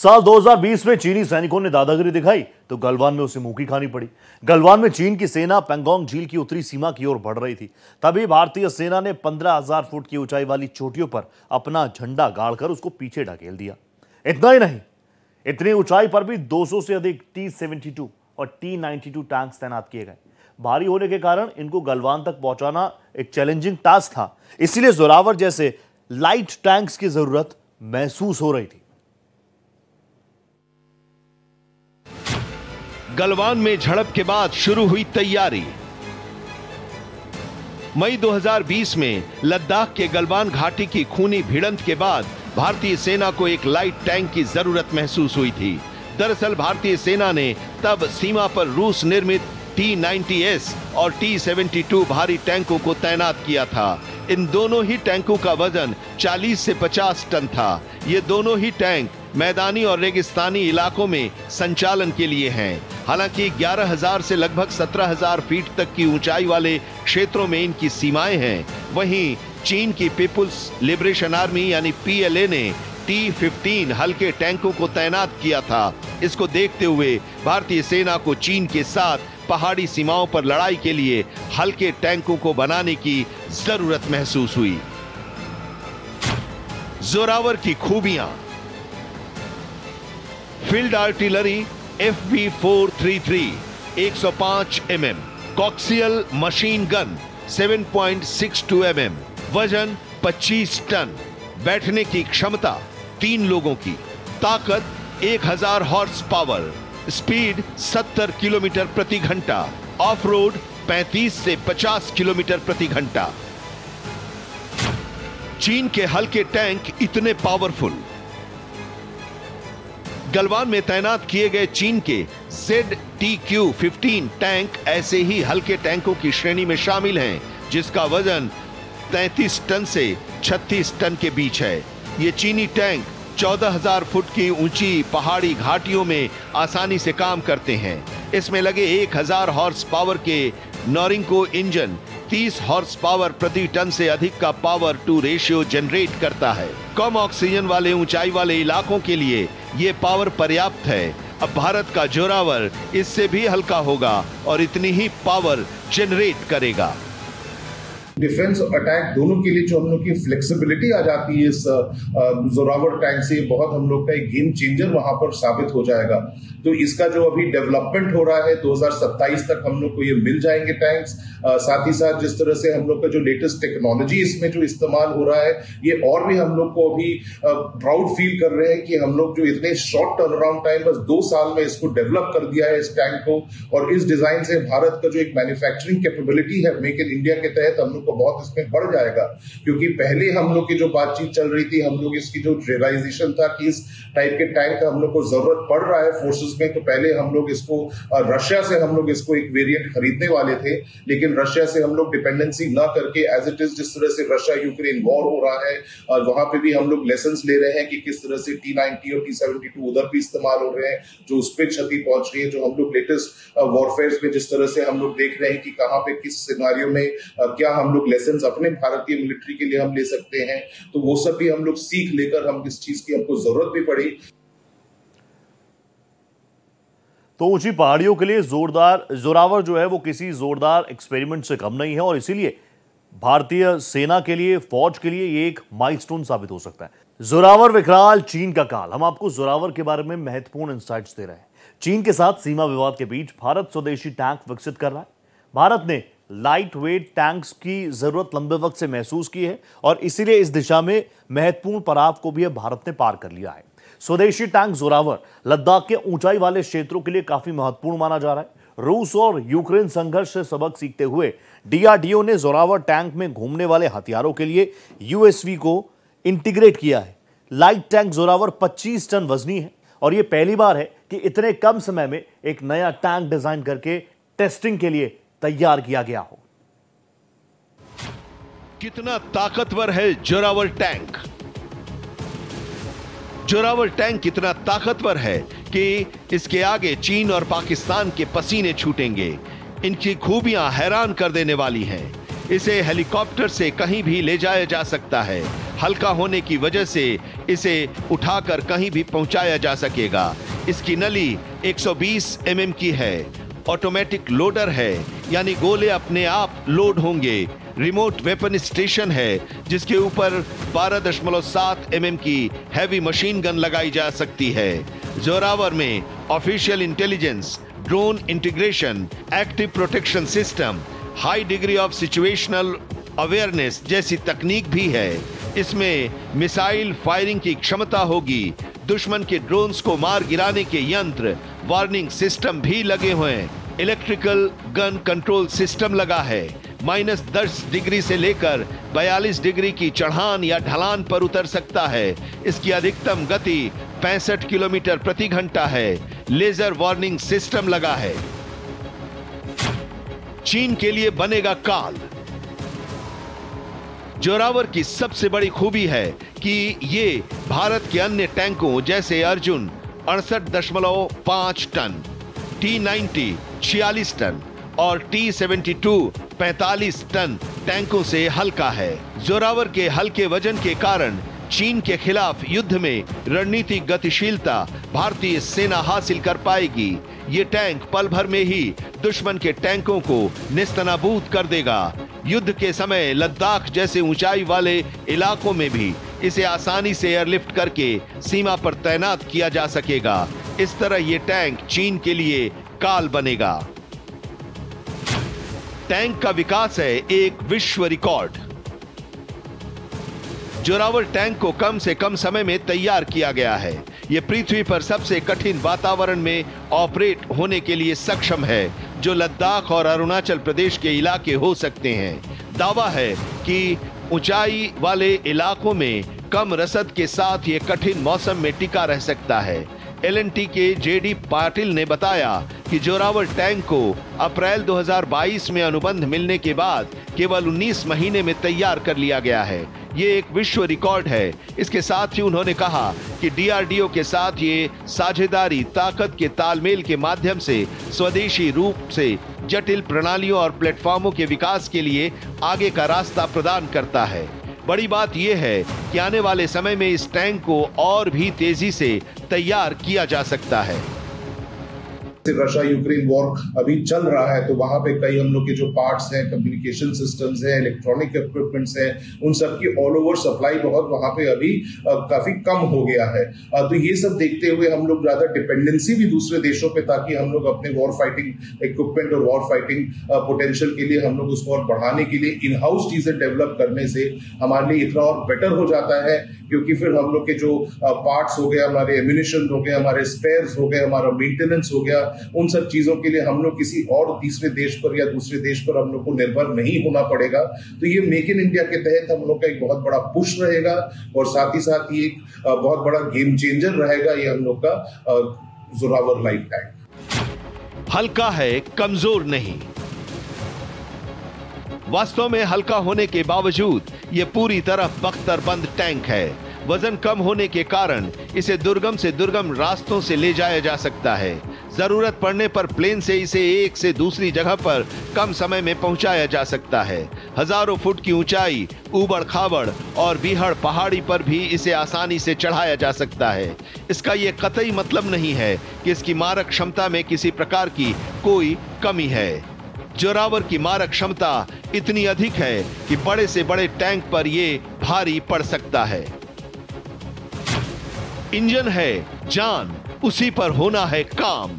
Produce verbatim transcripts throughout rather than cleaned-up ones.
साल दो हज़ार बीस में चीनी सैनिकों ने दादागिरी दिखाई तो गलवान में उसे मुंह की खानी पड़ी। गलवान में चीन की सेना पेंगोंग झील की उत्तरी सीमा की ओर बढ़ रही थी। तभी भारतीय सेना ने पंद्रह हज़ार फुट की ऊंचाई वाली चोटियों पर अपना झंडा गाड़कर उसको पीछे ढकेल दिया। इतना ही नहीं, इतनी ऊंचाई पर भी दो सौ से अधिक टी सेवेंटी टू और टी नाइंटी टू टैंक्स तैनात किए गए। भारी होने के कारण इनको गलवान तक पहुंचाना एक चैलेंजिंग टास्क था, इसीलिए जोरावर जैसे लाइट टैंक्स की जरूरत महसूस हो रही थी। गलवान में झड़प के बाद शुरू हुई तैयारी। मई दो हज़ार बीस में लद्दाख के गलवान घाटी की खूनी भिड़ंत के बाद भारतीय सेना को एक लाइट टैंक की जरूरत महसूस हुई थी। दरअसल भारतीय सेना ने तब सीमा पर रूस निर्मित टी नाइंटी एस और टी सेवेंटी टू भारी टैंकों को तैनात किया था। इन दोनों ही टैंकों का वजन चालीस से पचास टन था। ये दोनों ही टैंक मैदानी और रेगिस्तानी इलाकों में संचालन के लिए हैं। हालांकि ग्यारह हज़ार से लगभग सत्रह हज़ार फीट तक की ऊंचाई वाले क्षेत्रों में इनकी सीमाएं हैं। वहीं चीन की पीपुल्स लिबरेशन आर्मी यानी पी एल ए ने टी फिफ्टीन हल्के टैंकों को तैनात किया था। इसको देखते हुए भारतीय सेना को चीन के साथ पहाड़ी सीमाओं पर लड़ाई के लिए हल्के टैंकों को बनाने की जरूरत महसूस हुई। जोरावर की खूबियां। Field artillery F B four three three एक सौ पाँच M M, coaxial machine gun सात point six two M M, वजन पच्चीस टन, बैठने की क्षमता तीन लोगों की, ताकत एक हज़ार हॉर्स पावर, स्पीड सत्तर किलोमीटर प्रति घंटा, ऑफ रोड पैंतीस से पचास किलोमीटर प्रति घंटा। चीन के हल्के टैंक इतने पावरफुल। गलवान में तैनात किए गए चीन के Z T Q fifteen tank ऐसे ही हल्के टैंकों की श्रेणी में शामिल हैं, जिसका वजन तैंतीस टन से छत्तीस टन के बीच है। ये चीनी टैंक चौदह हज़ार फुट की ऊंची पहाड़ी घाटियों में आसानी से काम करते हैं। इसमें लगे एक हज़ार हॉर्स पावर के नोरिंको इंजन तीस हॉर्स पावर प्रति टन से अधिक का पावर टू रेशियो जनरेट करता है। कम ऑक्सीजन वाले ऊंचाई वाले इलाकों के लिए ये पावर पर्याप्त है। अब भारत का जोरावर इससे भी हल्का होगा और इतनी ही पावर जनरेट करेगा। डिफेंस और अटैक दोनों के लिए जो हम लोग की फ्लेक्सिबिलिटी आ जाती है इस जोरावर टैंक से, बहुत हम लोग का एक गेम चेंजर वहां पर साबित हो जाएगा। तो इसका जो अभी डेवलपमेंट हो रहा है दो हज़ार सत्ताईस तक हम लोग को ये मिल जाएंगे टैंक्स। साथ ही साथ जिस तरह से हम लोग का जो लेटेस्ट टेक्नोलॉजी इसमें जो इस्तेमाल हो रहा है, ये और भी हम लोग को अभी प्राउड फील कर रहे हैं कि हम लोग जो इतने शॉर्ट टर्न अराउंड टाइम बस दो साल में इसको डेवलप कर दिया है इस टैंक को। और इस डिजाइन से भारत का जो एक मैन्युफैक्चरिंग कैपेबिलिटी है मेक इन इंडिया के तहत हम लोग को बहुत इसमें बढ़ जाएगा। क्योंकि पहले हम लोग की जो बातचीत चल रही थी, हम लोग इसकी जो रियलाइजेशन था कि इस टाइप के टैंक का हम लोग को जरूरत पड़ रहा है फोर्सेस में, तो पहले हम लोग इसको रशिया से हम लोग इसको एक वेरिएंट खरीदने वाले थे। लेकिन रशिया से हम लोग डिपेंडेंसी ना करके एज इट इज जिस तरह से रशिया यूक्रेन वॉर हो रहा है और वहां पे भी हम लोग लेसन्स ले रहे हैं कि किस तरह से टी नाइंटी और टी सेवेंटी टू उधर भी इस्तेमाल हो रहे हैं, जो उस पर क्षति पहुंच रही है। जो हम लोग लेटेस्ट वॉरफेयर में जिस तरह से हम लोग देख रहे हैं कि कहां पे किस सिनेरियो में क्या हम लोग लेसन अपने भारतीय मिलिट्री के लिए हम ले सकते हैं, तो वो सब भी हम लोग सीख लेकर हम इस चीज की हमको जरूरत भी पड़ी। तो ऊंची पहाड़ियों के लिए जोरदार जोरावर जो है वो किसी जोरदार एक्सपेरिमेंट से कम नहीं है और इसीलिए भारतीय सेना के लिए, फौज के लिए ये एक माइलस्टोन साबित हो सकता है। जोरावर विकराल, चीन का काल। हम आपको जोरावर के बारे में महत्वपूर्ण इंसाइट्स दे रहे हैं। चीन के साथ सीमा विवाद के बीच भारत स्वदेशी टैंक विकसित कर रहा है। भारत ने लाइट वेट टैंक्स की जरूरत लंबे वक्त से महसूस की है और इसीलिए इस दिशा में महत्वपूर्ण पड़ाव को भी अब भारत ने पार कर लिया है। स्वदेशी टैंक जोरावर लद्दाख के ऊंचाई वाले क्षेत्रों के लिए काफी महत्वपूर्ण माना जा रहा है। रूस और यूक्रेन संघर्ष से सबक सीखते हुए डी आर डी ओ ने जोरावर टैंक में घूमने वाले हथियारों के लिए यू एस वी को इंटीग्रेट किया है। लाइट टैंक जोरावर पच्चीस टन वजनी है और यह पहली बार है कि इतने कम समय में एक नया टैंक डिजाइन करके टेस्टिंग के लिए तैयार किया गया हो। कितना ताकतवर है जोरावर टैंक। जोरावर टैंक इतना ताकतवर है कि इसके आगे चीन और पाकिस्तान के पसीने छूटेंगे। इनकी खूबियां हैरान कर देने वाली हैं। इसे हेलीकॉप्टर से कहीं भी ले जाया जा सकता है। हल्का होने की वजह से इसे उठाकर कहीं भी पहुंचाया जा सकेगा। इसकी नली एक सौ बीस एम एम की है। ऑटोमेटिक लोडर है, यानी गोले अपने आप लोड होंगे। रिमोट वेपन स्टेशन है, जिसके ऊपर बारह दशमलव सात एम एम की हैवी मशीन गन लगाई जा सकती है। जोरावर में official intelligence, drone integration, active protection system, high degree of situational awareness जैसी तकनीक भी है। इसमें मिसाइल फायरिंग की क्षमता होगी। दुश्मन के ड्रोन्स को मार गिराने के यंत्र, वार्निंग सिस्टम भी लगे हुए हैं। इलेक्ट्रिकल गन कंट्रोल सिस्टम लगा है। माइनस दस डिग्री से लेकर बयालीस डिग्री की चढ़ान या ढलान पर उतर सकता है। इसकी अधिकतम गति पैंसठ किलोमीटर प्रति घंटा है। लेजर वार्निंग सिस्टम लगा है। चीन के लिए बनेगा काल। जोरावर की सबसे बड़ी खूबी है कि ये भारत के अन्य टैंकों जैसे अर्जुन अड़सठ दशमलव पांच टन, टी नाइन्टी छियालीस टन और टी सेवेंटी टू पैंतालीस टन टैंकों से हल्का है। जोरावर के हल्के वजन के कारण चीन के खिलाफ युद्ध में रणनीतिक गतिशीलता भारतीय सेना हासिल कर पाएगी। ये टैंक पल भर में ही दुश्मन के टैंकों को नेस्तनाबूद कर देगा। युद्ध के समय लद्दाख जैसे ऊंचाई वाले इलाकों में भी इसे आसानी से एयरलिफ्ट करके सीमा पर तैनात किया जा सकेगा। इस तरह ये टैंक चीन के लिए काल बनेगा। टैंक का विकास है एक विश्व रिकॉर्ड। जोरावर टैंक को कम से कम समय में तैयार किया गया है। यह पृथ्वी पर सबसे कठिन वातावरण में ऑपरेट होने के लिए सक्षम है, जो लद्दाख और अरुणाचल प्रदेश के इलाके हो सकते हैं। दावा है कि ऊंचाई वाले इलाकों में कम रसद के साथ ये कठिन मौसम में टिका रह सकता है। एल एन टी के जे डी पाटिल ने बताया कि जोरावर टैंक को अप्रैल दो हज़ार बाईस में अनुबंध मिलने के बाद केवल उन्नीस महीने में तैयार कर लिया गया है। ये एक विश्व रिकॉर्ड है। इसके साथ ही उन्होंने कहा कि डी आर डी ओ के साथ ये साझेदारी ताकत के तालमेल के माध्यम से स्वदेशी रूप से जटिल प्रणालियों और प्लेटफॉर्मों के विकास के लिए आगे का रास्ता प्रदान करता है। बड़ी बात यह है कि आने वाले समय में इस टैंक को और भी तेजी से तैयार किया जा सकता है। रशिया यूक्रेन वॉर अभी चल रहा है, तो वहां पे कई हम लोग के जो पार्ट्स हैं, कम्युनिकेशन सिस्टम्स हैं, इलेक्ट्रॉनिक इक्विपमेंट्स हैं, उन सब की ऑल ओवर सप्लाई बहुत वहां पे अभी आ, काफी कम हो गया है। आ, तो ये सब देखते हुए हम लोग ज्यादा डिपेंडेंसी भी दूसरे देशों पे, ताकि हम लोग अपने वॉर फाइटिंग इक्विपमेंट और वॉर फाइटिंग पोटेंशियल के लिए हम लोग उसको और बढ़ाने के लिए इन हाउस चीजें डेवलप करने से हमारे लिए इतना और बेटर हो जाता है, क्योंकि फिर हम लोग के जो पार्ट्स हो गए, हमारे एम्यूनिशन हो गए, हमारे स्पेयर्स हो गए, हमारा मेंटेनेंस हो गया, उन सब चीजों के लिए हम लोग किसी और तीसरे देश पर या दूसरे देश पर हम लोग को निर्भर नहीं होना पड़ेगा। तो ये मेक इन इंडिया के तहत हम लोग का एक बहुत बड़ा पुश रहेगा और साथ ही साथ ये एक बहुत बड़ा गेम चेंजर रहेगा ये हम लोग का जोरावर लाइट टैंक। हल्का है, कमजोर नहीं। वास्तव में हल्का होने के बावजूद यह पूरी तरह बख्तरबंद टैंक है। वजन कम होने के कारण इसे दुर्गम से दुर्गम रास्तों से ले जाया जा सकता है। जरूरत पड़ने पर प्लेन से इसे एक से दूसरी जगह पर कम समय में पहुंचाया जा सकता है। हजारों फुट की ऊंचाई, ऊबड़ खाबड़ और बीहड़ पहाड़ी पर भी इसे आसानी से चढ़ाया जा सकता है। इसका यह कतई मतलब नहीं है कि इसकी मारक क्षमता में किसी प्रकार की कोई कमी है। जोरावर की मारक क्षमता इतनी अधिक है कि बड़े से बड़े टैंक पर यह भारी पड़ सकता है। इंजन है जान, उसी पर होना है काम।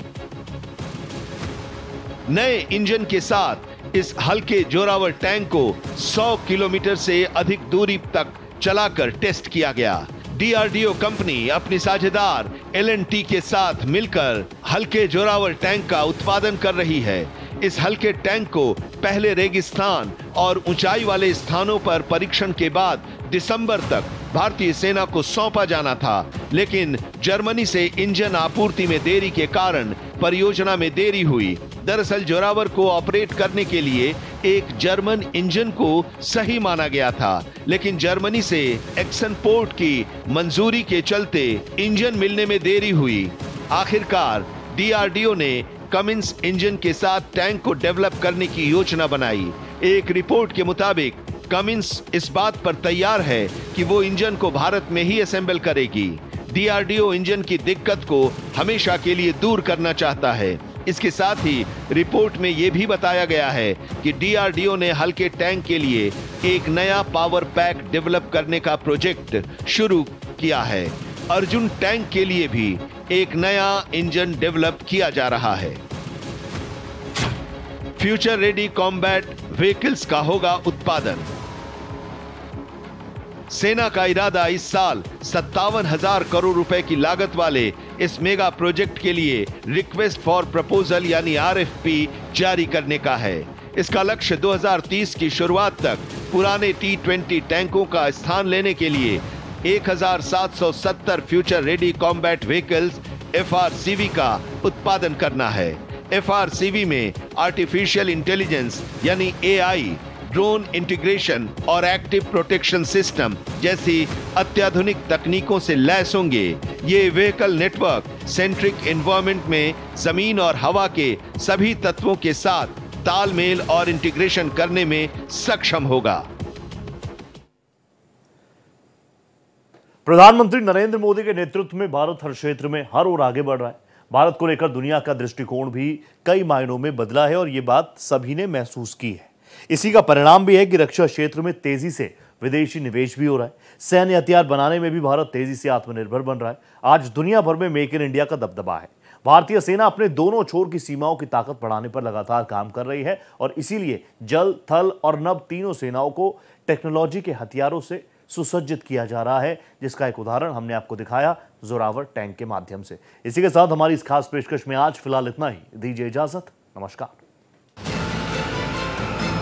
नए इंजन के साथ इस हल्के जोरावर टैंक को सौ किलोमीटर से अधिक दूरी तक चलाकर टेस्ट किया गया। D R D O company अपनी साझेदार एल एन टी के साथ मिलकर हल्के जोरावर टैंक का उत्पादन कर रही है। इस हल्के टैंक को पहले रेगिस्तान और ऊंचाई वाले स्थानों पर परीक्षण के बाद दिसंबर तक भारतीय सेना को सौंपा जाना था, लेकिन जर्मनी से इंजन आपूर्ति में देरी के कारण परियोजना में देरी हुई। दरअसल जोरावर को ऑपरेट करने के लिए एक जर्मन इंजन को सही माना गया था, लेकिन जर्मनी से एक्सन पोर्ट की मंजूरी के चलते इंजन मिलने में देरी हुई। आखिरकार डी आर डी ओ ने कमिंस इंजन के साथ टैंक को डेवलप करने की योजना बनाई। एक रिपोर्ट के मुताबिक कमिंस इस बात पर तैयार है कि वो इंजन को भारत में ही असेंबल करेगी। डीआरडीओ इंजन की दिक्कत को हमेशा के लिए दूर करना चाहता है। इसके साथ ही रिपोर्ट में यह भी बताया गया है कि डीआरडीओ ने हल्के टैंक के लिए एक नया पावर पैक डेवलप करने का प्रोजेक्ट शुरू किया है। अर्जुन टैंक के लिए भी एक नया इंजन डेवलप किया जा रहा है। फ्यूचर रेडी कॉम्बैट व्हीकल्स का होगा उत्पादन। सेना का इरादा इस साल सत्तावन हजार करोड़ रुपए की लागत वाले इस मेगा प्रोजेक्ट के लिए रिक्वेस्ट फॉर प्रपोजल यानी आरएफपी जारी करने का है। इसका लक्ष्य दो हज़ार तीस की शुरुआत तक पुराने टी ट्वेंटी टैंकों का स्थान लेने के लिए एक हज़ार सात सौ सत्तर future ready combat vehicles FRCV का उत्पादन करना है। एफआरसीवी में आर्टिफिशियल इंटेलिजेंस यानी एआई, ड्रोन इंटीग्रेशन और एक्टिव प्रोटेक्शन सिस्टम जैसी अत्याधुनिक तकनीकों से लैस होंगे। ये व्हीकल नेटवर्क सेंट्रिक एनवायरनमेंट में जमीन और हवा के सभी तत्वों के साथ तालमेल और इंटीग्रेशन करने में सक्षम होगा। प्रधानमंत्री नरेंद्र मोदी के नेतृत्व में भारत हर क्षेत्र में हर ओर आगे बढ़ रहा है। भारत को लेकर दुनिया का दृष्टिकोण भी कई मायनों में बदला है और ये बात सभी ने महसूस की है। इसी का परिणाम भी है कि रक्षा क्षेत्र में तेजी से विदेशी निवेश भी हो रहा है। सैन्य हथियार बनाने में भी भारत तेजी से आत्मनिर्भर बन रहा है। आज दुनिया भर में मेक इन इंडिया का दबदबा है। भारतीय सेना अपने दोनों छोर की सीमाओं की ताकत बढ़ाने पर लगातार काम कर रही है और इसीलिए जल, थल और नभ तीनों सेनाओं को टेक्नोलॉजी के हथियारों से सुसज्जित किया जा रहा है, जिसका एक उदाहरण हमने आपको दिखाया जोरावर टैंक के माध्यम से। इसी के साथ हमारी इस खास पेशकश में आज फिलहाल इतना ही। दीजिए इजाजत। नमस्कार।